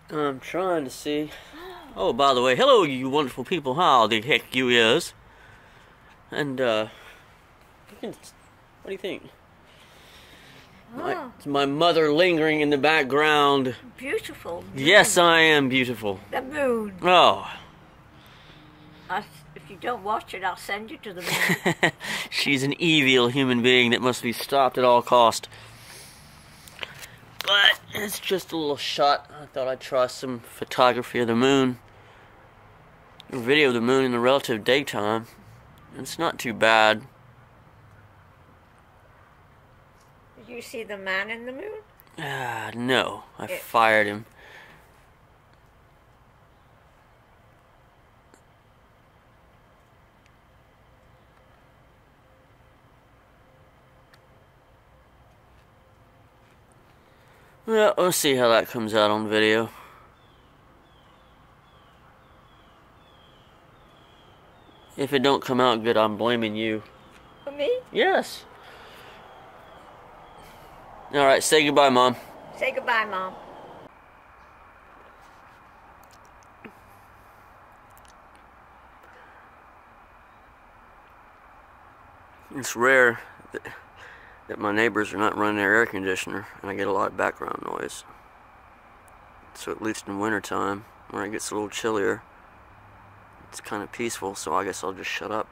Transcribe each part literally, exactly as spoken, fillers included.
I'm trying to see. Oh, by the way, hello, you wonderful people. How the heck you is? And, uh, you can, what do you think? My, Oh, it's my mother lingering in the background. beautiful. Yes, I am beautiful. The moon. Oh. I, if you don't watch it, I'll send you to the moon. She's an evil human being that must be stopped at all cost. But it's just a little shot. I thought I'd try some photography of the moon. A video of the moon in the relative daytime. It's not too bad. Did you see the man in the moon? Ah, no. I It- fired him. Well, we'll see how that comes out on video. If it don't come out good, I'm blaming you. For me? Yes. Alright, say goodbye, Mom. Say goodbye, Mom. It's rare that, that my neighbors are not running their air conditioner, and I get a lot of background noise. So at least in wintertime, when it gets a little chillier, it's kind of peaceful, so I guess I'll just shut up.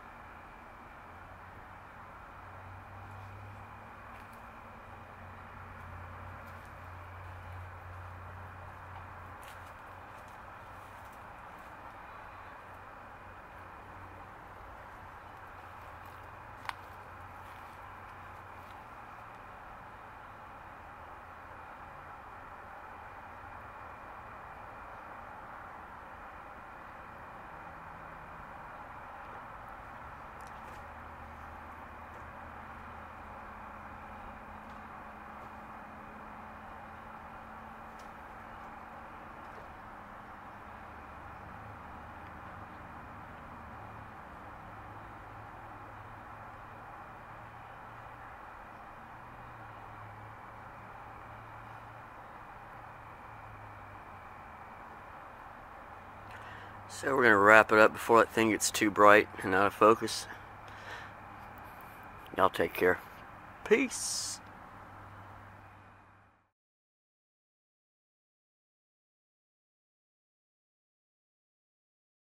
So we're going to wrap it up before that thing gets too bright and out of focus. Y'all take care. Peace.